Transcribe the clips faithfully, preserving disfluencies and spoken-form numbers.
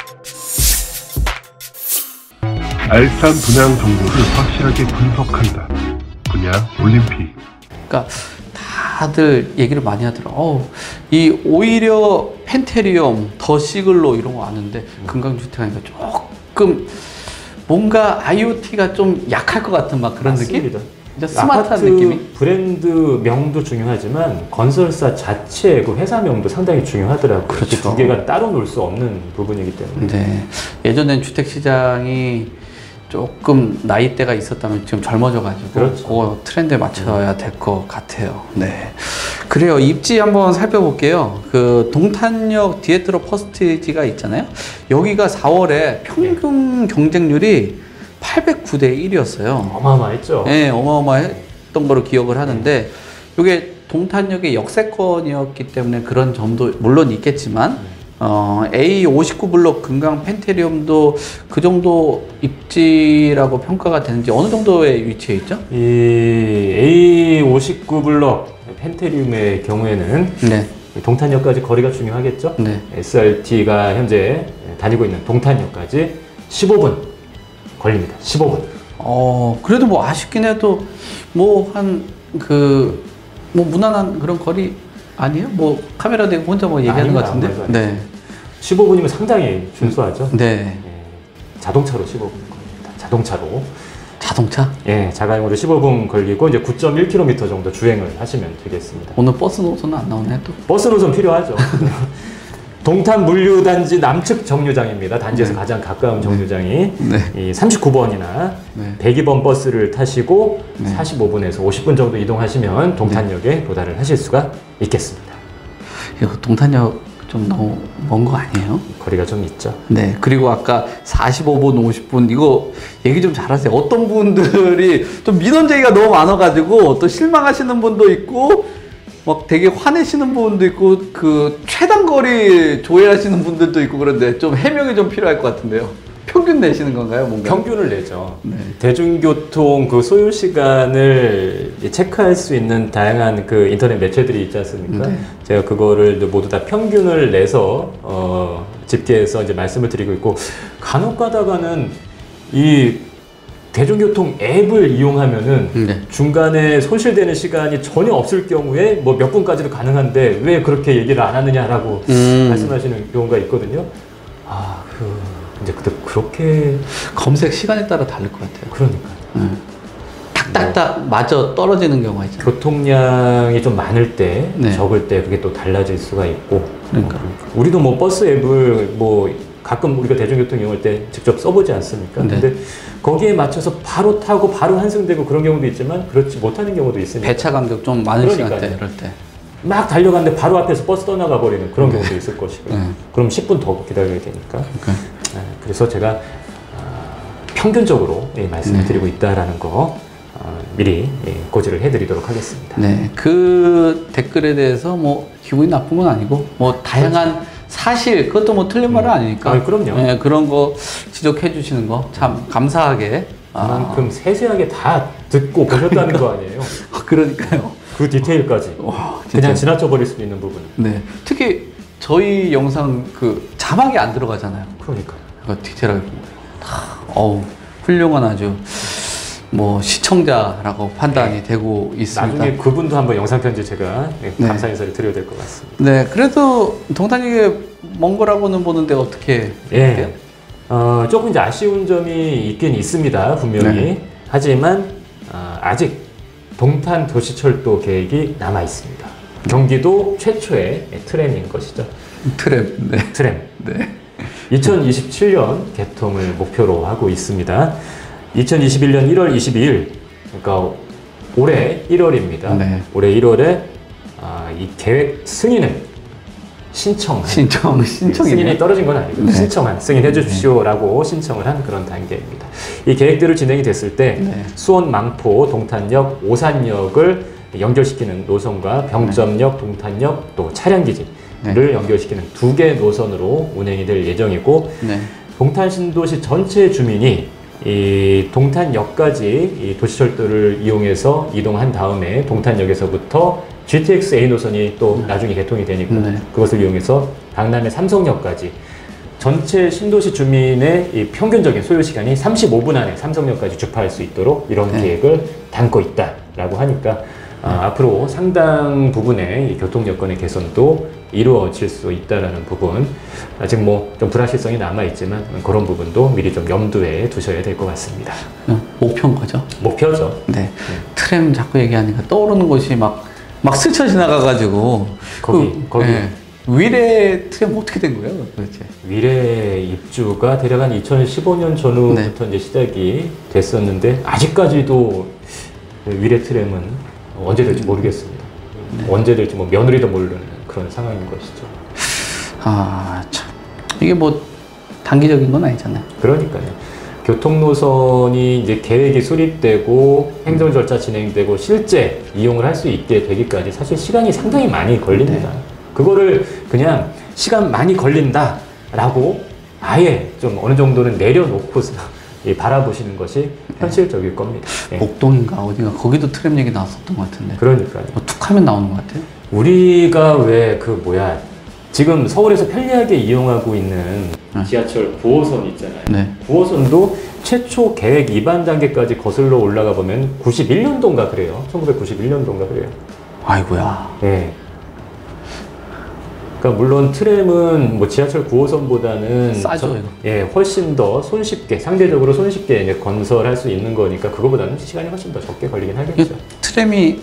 알찬 분양 정보를 확실하게 분석한다. 분양 올림픽. 그러니까 다들 얘기를 많이 하더라고. 어, 이 오히려 펜테리움, 더 시글로 이런 거 아는데 금강주택 하니까 조금 뭔가 아이오티가 좀 약할 것 같은 막 그런 맞습니다. 느낌? 스마트한 아파트 느낌이? 브랜드 명도 중요하지만 건설사 자체 그 회사 명도 상당히 중요하더라고요. 그렇죠. 두 개가 따로 놀 수 없는 부분이기 때문에. 네. 예전엔 주택시장이 조금 나이대가 있었다면 지금 젊어져가지고 그렇죠. 그 트렌드에 맞춰야 될 것 같아요. 네. 그래요. 입지 한번 살펴볼게요. 그 동탄역 디에트로 퍼스티지가 있잖아요. 여기가 사월에 평균 경쟁률이 팔백구 대 일이었어요. 어마어마했죠. 네, 어마어마했던 거로 기억을 하는데 이게 동탄역의 역세권이었기 때문에 그런 점도 물론 있겠지만 어, 에이 오십구 블록 금강 펜테리움도 그 정도 입지라고 평가가 되는지 어느 정도의 위치에 있죠? 이 에이 오십구 블록 펜테리움의 경우에는 네. 동탄역까지 거리가 중요하겠죠. 네. 에스알티가 현재 다니고 있는 동탄역까지 십오 분 걸립니다. 십오 분. 어, 그래도 뭐 아쉽긴 해도 뭐 한 그 뭐 무난한 그런 거리 아니에요? 뭐 카메라 대고 혼자 뭐 얘기하는 것 같은데? 네. 십오 분이면 상당히 준수하죠. 네. 예, 자동차로 십오 분 걸립니다. 자동차로. 자동차? 예, 자가용으로 십오 분 걸리고 이제 구 점 일 킬로미터 정도 주행을 하시면 되겠습니다. 오늘 버스 노선은 안 나오네 또. 버스 노선 필요하죠. 동탄 물류단지 남측 정류장입니다. 단지에서 네. 가장 가까운 정류장이 네. 이 삼십구 번이나 네. 백이 번 버스를 타시고 네. 사십오 분에서 오십 분 정도 이동하시면 동탄역에 네. 도달을 하실 수가 있겠습니다. 이거 동탄역 좀 너무 먼 거 아니에요? 거리가 좀 있죠. 네. 그리고 아까 사십오 분, 오십 분 이거 얘기 좀 잘하세요. 어떤 분들이 좀 민원제기가 너무 많아가지고 또 실망하시는 분도 있고 막 되게 화내시는 분도 있고 그 최단거리 조회하시는 분들도 있고 그런데 좀 해명이 좀 필요할 것 같은데요. 평균 내시는 건가요? 뭔가? 평균을 내죠. 네. 대중교통 그 소요 시간을 체크할 수 있는 다양한 그 인터넷 매체들이 있지 않습니까? 네. 제가 그거를 모두 다 평균을 내서 어, 집계해서 이제 말씀을 드리고 있고 간혹 가다가는 이 대중교통 앱을 이용하면은 네. 중간에 손실되는 시간이 전혀 없을 경우에 뭐 몇 분까지도 가능한데 왜 그렇게 얘기를 안 하느냐라고 음. 말씀하시는 경우가 있거든요. 아, 그 이제 그때 그렇게 검색 시간에 따라 다를 것 같아요. 그러니까. 음. 딱딱딱 마저 떨어지는 경우가 있죠. 교통량이 좀 많을 때, 네. 적을 때 그게 또 달라질 수가 있고. 그러니까. 어, 우리도 뭐 버스 앱을 뭐 가끔 우리가 대중교통 이용할 때 직접 써보지 않습니까? 네. 근데 거기에 맞춰서 바로 타고 바로 환승되고 그런 경우도 있지만 그렇지 못하는 경우도 있으니까. 배차 간격 좀 많은 시간대 이럴 때. 막 달려갔는데 바로 앞에서 버스 떠나가 버리는 그런 경우도 있을 것이고. 네. 그럼 십 분 더 기다려야 되니까. 그러니까. 네, 그래서 제가 어, 평균적으로 예, 말씀을 네. 드리고 있다라는 거 어, 미리 예, 고지를 해드리도록 하겠습니다. 네, 그 댓글에 대해서 뭐 기분이 나쁜 건 아니고 뭐 다양한 그렇죠. 사실 그것도 뭐 틀린 말은 아니니까. 아, 그럼요. 네, 그런 거 지적해 주시는 거 참 감사하게. 그만큼 아. 세세하게 다 듣고 보셨다는 그러니까. 거 아니에요? 그러니까요. 그 디테일까지. 와, 그냥 지나쳐 버릴 수도 있는 부분. 네, 특히 저희 영상 그 자막이 안 들어가잖아요. 그러니까. 그러니까 디테일하게 다 어우 훌륭한 아주 뭐 시청자라고 판단이 네. 되고 있습니다. 나중에 그분도 한번 영상 편지 제가 네, 네. 감사 인사를 드려야 될 것 같습니다. 네, 그래도 동탄역에 먼 거라고는 보는데 어떻게 생각해요? 네. 어, 조금 이제 아쉬운 점이 있긴 있습니다, 분명히. 네. 하지만 어, 아직 동탄 도시철도 계획이 남아 있습니다. 경기도 최초의 트램인 것이죠. 트램, 네. 트램. 네. 이천이십칠 년 개통을 목표로 하고 있습니다. 이천이십일 년 일월 이십이일, 그러니까 올해 일월입니다. 네. 올해 일월에 아, 이 계획 승인을 신청한 신청, 신청이 승인이 떨어진 건 아니고 네. 신청한 승인해 주십시오라고 네. 신청을 한 그런 단계입니다. 이 계획들을 진행이 됐을 때 네. 수원, 망포, 동탄역, 오산역을 연결시키는 노선과 병점역, 네. 동탄역, 또 차량기지를 네. 연결시키는 두 개 노선으로 운행이 될 예정이고 네. 동탄 신도시 전체 주민이 이 동탄역까지 이 도시철도를 이용해서 이동한 다음에 동탄역에서부터 지티엑스 A 노선이 또 네. 나중에 개통이 되니까 네. 그것을 이용해서 강남의 삼성역까지 전체 신도시 주민의 이 평균적인 소요 시간이 삼십오 분 안에 삼성역까지 주파할 수 있도록 이런 네. 계획을 담고 있다라고 하니까 아, 앞으로 상당 부분의 이 교통 여건의 개선도 이루어질 수 있다라는 부분, 아직 뭐 좀 불확실성이 남아 있지만 그런 부분도 미리 좀 염두에 두셔야 될 것 같습니다. 목표인 거죠? 목표죠. 네. 트램 자꾸 얘기하니까 떠오르는 곳이 막, 막 스쳐 지나가가지고. 거기, 그, 거기. 네. 위례 트램 어떻게 된 거예요, 도대체? 위례 입주가 대략 한 이천십오 년 전후부터 네. 이제 시작이 됐었는데, 아직까지도 위례 트램은 언제 될지 모르겠습니다. 네. 언제 될지 뭐 며느리도 모르는 그런 상황인 것이죠. 아, 참. 이게 뭐, 단기적인 건 아니잖아요. 그러니까요. 교통 노선이 이제 계획이 수립되고 행정 절차 진행되고 실제 이용을 할 수 있게 되기까지 사실 시간이 상당히 많이 걸립니다. 네. 그거를 그냥 시간 많이 걸린다라고 아예 좀 어느 정도는 내려놓고서 바라보시는 것이 현실적일 겁니다. 예. 목동인가 어딘가 거기도 트램 얘기 나왔었던 것 같은데. 그러니까요. 뭐 툭 하면 나오는 것 같아요. 우리가 왜 그 뭐야 지금 서울에서 편리하게 이용하고 있는 네. 지하철 구 호선 있잖아요. 네. 구 호선도 최초 계획 위반 단계까지 거슬러 올라가 보면 구십일 년도인가 그래요. 천구백구십일 년도인가 그래요. 아이고야. 네. 그러니까 물론 트램은 뭐 지하철 구 호선보다는 싸죠, 저- 이거. 예, 훨씬 더 손쉽게 상대적으로 손쉽게 이제 건설할 수 있는 거니까 그거보다는 시간이 훨씬 더 적게 걸리긴 이거 하겠죠. 트램이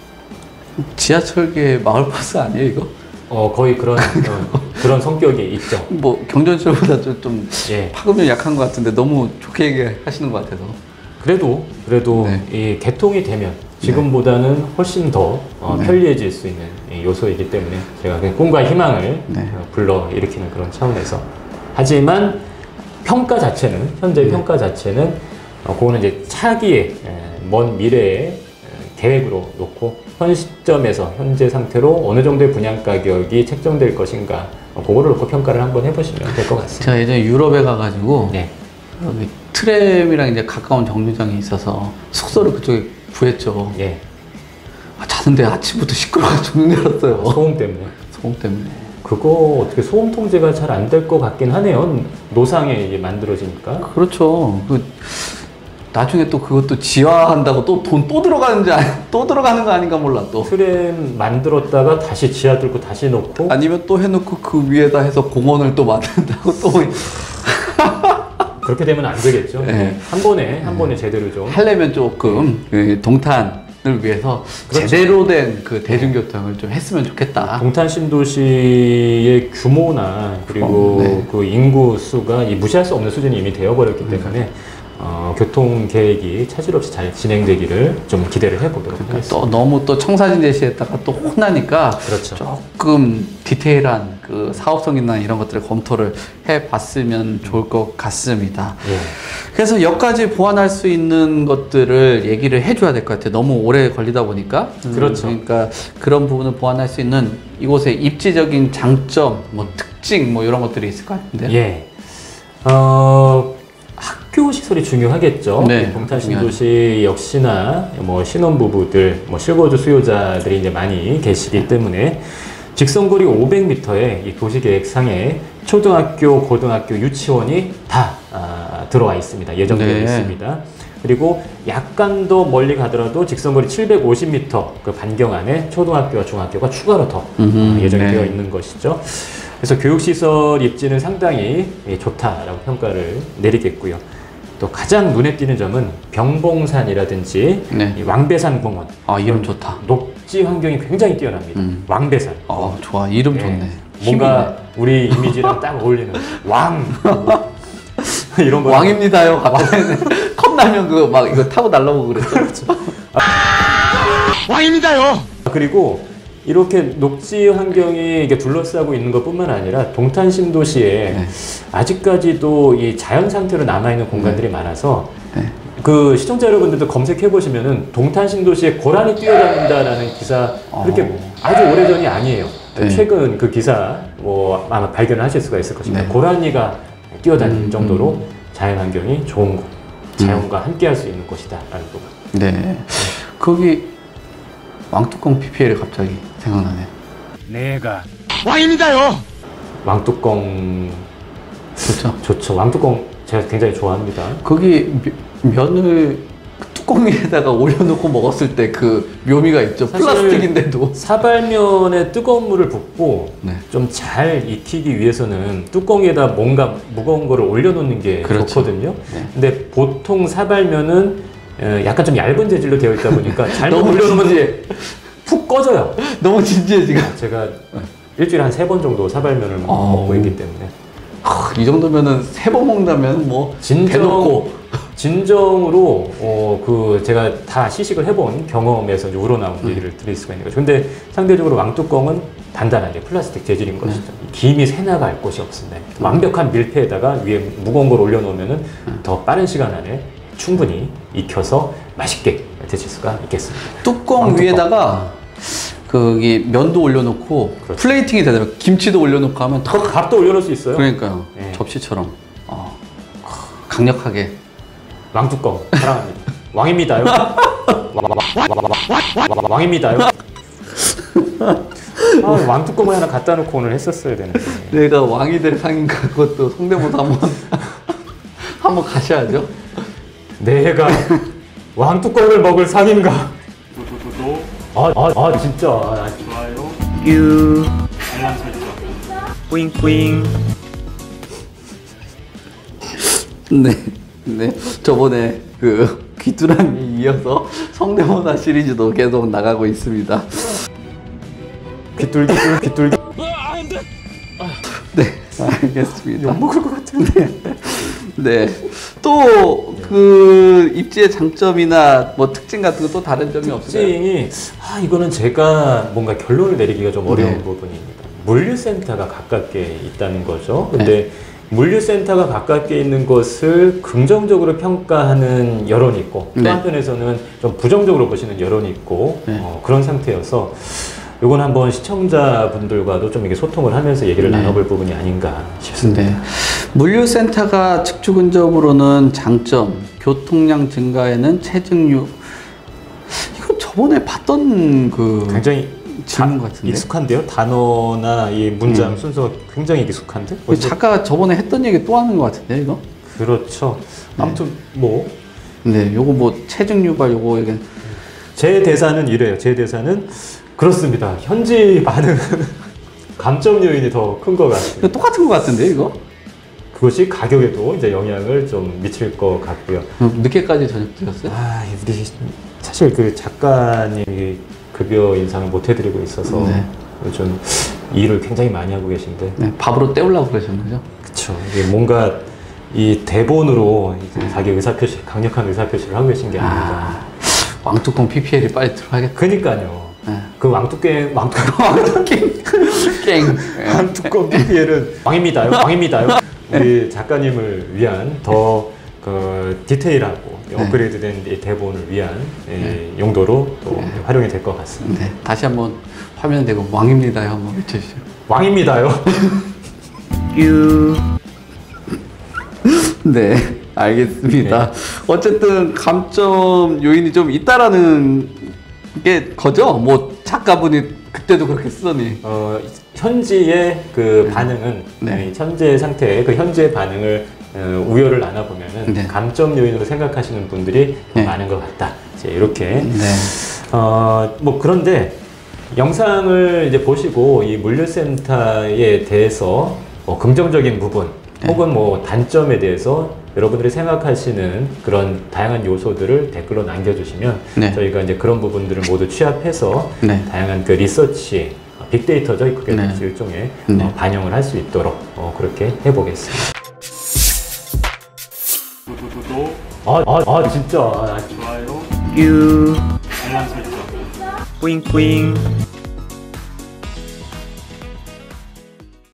지하철계 마을버스 아니에요, 이거? 어 거의 그런 어, 그런 성격이 있죠. 뭐 경전철보다 좀, 좀 예. 파급력이 약한 것 같은데 너무 좋게 얘기하시는 것 같아서. 그래도 그래도 네. 이 개통이 되면 지금보다는 훨씬 더 어, 네. 편리해질 수 있는 이 요소이기 때문에 제가 그냥 꿈과 희망을 네. 어, 불러 일으키는 그런 차원에서 하지만 평가 자체는 현재 평가 자체는 어, 그거는 이제 차기의 에, 먼 미래의 에, 계획으로 놓고 현 시점에서 현재 상태로 어느 정도의 분양 가격이 책정될 것인가 어, 그거를 놓고 평가를 한번 해보시면 될 것 같습니다. 제가 예전에 유럽에 가가지고 네. 여기 트램이랑 이제 가까운 정류장이 있어서 숙소를 그쪽에 구했죠. 예. 아, 자는데 아침부터 시끄러워 죽는 줄 알았어요. 소음 때문에. 소음 때문에. 그거 어떻게 소음 통제가 잘 안 될 것 같긴 하네요. 노상에 이게 만들어지니까. 그렇죠. 그 나중에 또 그것도 지화한다고 또 돈 또 들어가는지 아니, 또 들어가는 거 아닌가 몰라 또. 트램 만들었다가 다시 지하 뚫고 다시 놓고. 아니면 또 해놓고 그 위에다 해서 공원을 또 만든다고 또 그렇게 되면 안 되겠죠. 네. 한 번에 한 번에 제대로 좀. 하려면 조금 그 동탄을 위해서 그렇죠. 제대로 된 그 대중교통을 좀 했으면 좋겠다. 동탄 신도시의 규모나 그리고 어, 네. 그 인구 수가 이 무시할 수 없는 수준이 이미 되어버렸기 때문에 어, 교통 계획이 차질 없이 잘 진행되기를 좀 기대를 해보도록 그러니까 하겠습니다. 또 너무 또 청사진 제시했다가 또 혼나니까 그렇죠. 조금 디테일한 그 사업성이나 이런 것들을 검토를 해봤으면 좋을 것 같습니다. 예. 그래서 여기까지 보완할 수 있는 것들을 얘기를 해줘야 될 것 같아요. 너무 오래 걸리다 보니까. 음, 그렇죠. 그러니까 그런 부분을 보완할 수 있는 이곳의 입지적인 장점, 뭐 특징, 뭐 이런 것들이 있을 것 같은데요. 예. 어, 학교 시설이 중요하겠죠. 네, 동탄 신도시 역시나 뭐 신혼부부들, 뭐 실거주 수요자들이 이제 많이 계시기 때문에 직선거리 오백 미터의 이 도시계획상에 초등학교, 고등학교, 유치원이 다 아, 들어와 있습니다. 예정되어 네. 있습니다. 그리고 약간 더 멀리 가더라도 직선거리 칠백오십 미터 그 반경 안에 초등학교와 중학교가 추가로 더 음흠, 어, 예정이 네. 되어 있는 것이죠. 그래서 교육시설 입지는 상당히 예, 좋다라고 평가를 내리겠고요. 또 가장 눈에 띄는 점은 병봉산이라든지 네. 이 왕배산 공원. 아, 이름 좋다. 녹지 환경이 굉장히 뛰어납니다. 음. 왕배산. 어, 좋아. 이름 예, 좋네. 뭔가 우리 이미지랑 딱 어울리는 왕. 이런 거. 왕입니다요. 컵라면 그거 막 이거 타고 날라오고 그랬죠. 왕입니다요. 그리고 이렇게 녹지 환경이 이게 둘러싸고 있는 것뿐만 아니라 동탄 신도시에 네. 아직까지도 이 자연 상태로 남아있는 공간들이 많아서 네. 그 시청자 여러분들도 검색해 보시면은 동탄 신도시에 고라니 뛰어다닌다라는 기사 그렇게 어. 아주 오래전이 아니에요. 네. 최근 그 기사 뭐 아마 발견을 하실 수가 있을 것입니다. 네. 고라니가 뛰어다닐 음, 정도로 자연 환경이 좋은 곳, 자연과 함께 할 수 있는 곳이다라는 부분. 네. 거기 왕뚜껑 피피엘이 갑자기 생각나네. 내가 왕입니다요. 왕뚜껑 그렇죠. 좋죠. 왕뚜껑 제가 굉장히 좋아합니다. 거기 면- 면을 뚜껑 위에다가 올려놓고 먹었을 때 그 묘미가 있죠. 사실 플라스틱인데도. 사발면에 뜨거운 물을 붓고 네. 좀 잘 익히기 위해서는 뚜껑에다 뭔가 무거운 거를 올려놓는 게 그렇죠. 좋거든요. 네. 근데 보통 사발면은 어, 약간 좀 얇은 재질로 되어 있다 보니까 잘못 너무 올려놓으면 진지해. 푹 꺼져요. 너무 진지해 지금. 제가 일주일에 한 세 번 정도 사발면을 어. 먹고 있기 때문에 아, 이 정도면은 세 번 먹는다면 뭐 진정 대놓고. 진정으로 어, 그 제가 다 시식을 해본 경험에서 이제 우러나온 얘기를 드릴 수가 있는 거죠. 근데 상대적으로 왕뚜껑은 단단하게 플라스틱 재질인 것이죠. 김이 새나갈 곳이 없습니다. 완벽한 밀폐에다가 위에 무거운 걸 올려놓으면은 더 빠른 시간 안에 충분히 익혀서 맛있게 드실 수가 있겠습니다. 뚜껑 왕뚜껑. 위에다가 거기 면도 올려놓고 그렇죠. 플레이팅이 되더라고요. 김치도 올려놓고 하면 더. 밥도 올려놓을 수 있어요. 그러니까요. 네. 접시처럼. 어. 강력하게. 왕뚜껑 사랑합니다. 왕입니다요. 왕입니다요. 아, 왕뚜껑을 하나 갖다 놓고 오늘 했었어야 되는데. 내가 왕이 될 상인가 그것도 성대모사 한번 한번 가셔야죠. 내가 왕뚜껑을 먹을 상인가? 아, 아, 아 진짜. 아, 유 알람 설정 뿌잉뿌잉. 네, 네. 저번에 그 귀뚜라미 이어서 성대모사 시리즈도 계속 나가고 있습니다. 귀뚤귀뚤 귀뚤귀. 네, 알겠습니다. 욕 먹을 것 같은데. 네. 또 그 입지의 장점이나 뭐 특징 같은 거 또 다른 점이 없을까요? 특징이 아 이거는 제가 뭔가 결론을 내리기가 좀 어려운 네. 부분입니다. 물류센터가 가깝게 있다는 거죠. 근데 네. 물류센터가 가깝게 있는 것을 긍정적으로 평가하는 여론이 있고 또 네. 한편에서는 좀 부정적으로 보시는 여론이 있고 네. 어, 그런 상태여서 이건 한번 시청자분들과도 좀 이게 소통을 하면서 얘기를 네. 나눠볼 부분이 아닌가 싶습니다. 네. 물류센터가 측주 근접으로는 장점, 교통량 증가에는 체증률. 이거 저번에 봤던 그 굉장히 질문 다- 같은데. 익숙한데요? 단어나 이 문장 음. 순서가 굉장히 익숙한데? 그 작가가 저번에 했던 얘기 또 하는 것 같은데 이거? 그렇죠. 아무튼 뭐 제 네, 요거 뭐 체증 유발 요거 얘기. 대사는 이래요. 제 대사는 그렇습니다. 현지 반응은 감점 요인이 더 큰 것 이거 같습니다. 똑같은 것 같은데 이거? 그것이 가격에도 이제 영향을 좀 미칠 것 같고요. 음, 늦게까지 저녁 드셨어요? 아, 우리 사실 그 작가님이 급여 인상을 못 해드리고 있어서 네. 요즘 일을 굉장히 많이 하고 계신데, 네, 밥으로 때우려고 그러셨는 거죠? 그렇죠. 이게 뭔가 이 대본으로 이제 자기 의사표시, 강력한 의사표시를 하고 계신 게 아닌가. 아, 왕뚜껑 피피엘이 빨리 들어가겠다. 그니까요. 네. 그 왕뚜껑 왕뚜껑 왕뚜껑 깽. 왕뚜껑 피피엘은 왕입니다요. 왕입니다요. 우리 작가님을 위한 더 그 디테일하고 네. 업그레이드된 이 대본을 위한 이 용도로 또 활용이 될 것 같습니다. 네, 다시 한번 화면 대고 왕입니다요 한번 외쳐주시죠. 왕입니다요. 유 네, 알겠습니다. 어쨌든 감점 요인이 좀 있다라는 게 거죠? 뭐 작가분이 그때도 그렇게 쓰더니. 어, 현지의 그 반응은 네. 이 현재 상태의 그 현재 반응을 어, 우열을 나눠 보면은 네. 감점 요인으로 생각하시는 분들이 더 네. 많은 것 같다. 이제 이렇게 네. 어, 뭐 그런데 영상을 이제 보시고 이 물류센터에 대해서 뭐 긍정적인 부분 네. 혹은 뭐 단점에 대해서 여러분들이 생각하시는 그런 다양한 요소들을 댓글로 남겨주시면 네. 저희가 이제 그런 부분들을 모두 취합해서 네. 다양한 그 리서치 빅데이터죠. 그게 네. 일종의 네. 어, 반영을 할 수 있도록 어, 그렇게 해보겠습니다. 구독 아, 아, 아 진짜. 아, 좋아요 유 알람 설정 뿌잉뿌잉.